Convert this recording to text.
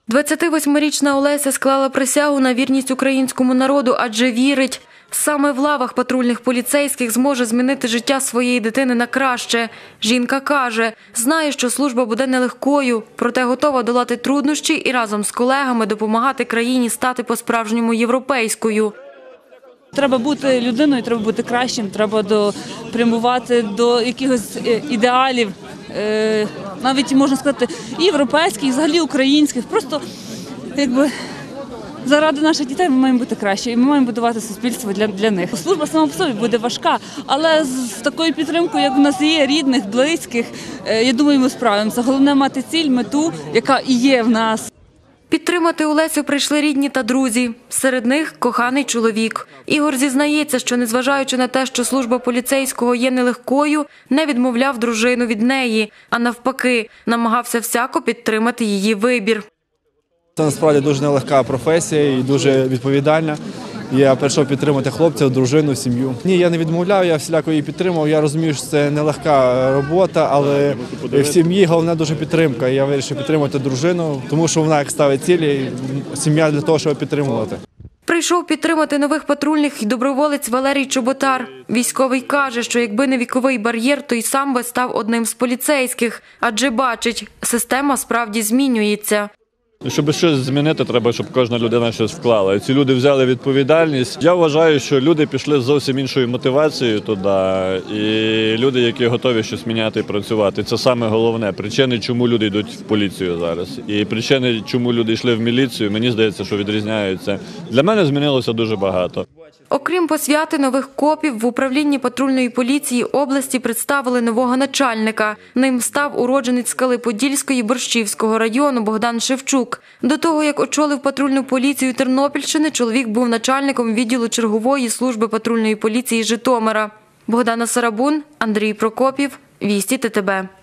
28-річна Олеся склала присягу на вірність українському народу, адже вірить, саме в лавах патрульних поліцейських зможе змінити життя своєї дитини на краще. Жінка каже, знає, що служба буде нелегкою, проте готова долати труднощі і разом з колегами допомагати країні стати по-справжньому європейською. Треба бути людиною, треба бути кращим, треба прямувати до якихось ідеалів, навіть, можна сказати, і європейських, і взагалі українських. Просто, заради наших дітей ми маємо бути краще, і ми маємо будувати суспільство для них. Служба сама по собі буде важка, але з такою підтримкою, як у нас є, рідних, близьких, я думаю, ми справимося. Головне – мати ціль, мету, яка і є в нас. Підтримати Олесю прийшли рідні та друзі. Серед них – коханий чоловік. Ігор зізнається, що незважаючи на те, що служба поліцейського є нелегкою, не відмовляв дружину від неї, а навпаки, намагався всяко підтримати її вибір. Це насправді дуже нелегка професія і дуже відповідальна. Я прийшов підтримати хлопців, дружину, сім'ю. Ні, я не відмовляв, я всіляко її підтримав. Я розумію, що це нелегка робота, але в сім'ї головне дуже підтримка. Я вирішив підтримати дружину, тому що вона як ставить цілі, сім'я для того, щоб підтримувати. Прийшов підтримати нових патрульних і доброволець Валерій Чоботар. Військовий каже, що якби не віковий бар'єр, то й сам би став одним з поліцейських. Адже бачить, система справді змінюється. Щоб щось змінити, треба, щоб кожна людина щось вклала. І ці люди взяли відповідальність. Я вважаю, що люди пішли з зовсім іншою мотивацією туди. І люди, які готові щось міняти і працювати. Це саме головне. Причини, чому люди йдуть в поліцію зараз. І причини, чому люди йшли в міліцію, мені здається, що відрізняються. Для мене змінилося дуже багато. Окрім посвяти нових копів, в управлінні патрульної поліції області представили нового начальника. Ним став уродженець Скали-Подільської Борщівського району Богдан Шевчук. До того, як очолив патрульну поліцію Тернопільщини, чоловік був начальником відділу чергової служби патрульної поліції Житомира. Богдана Сарабун, Андрій Прокопів, Вісті ТТБ.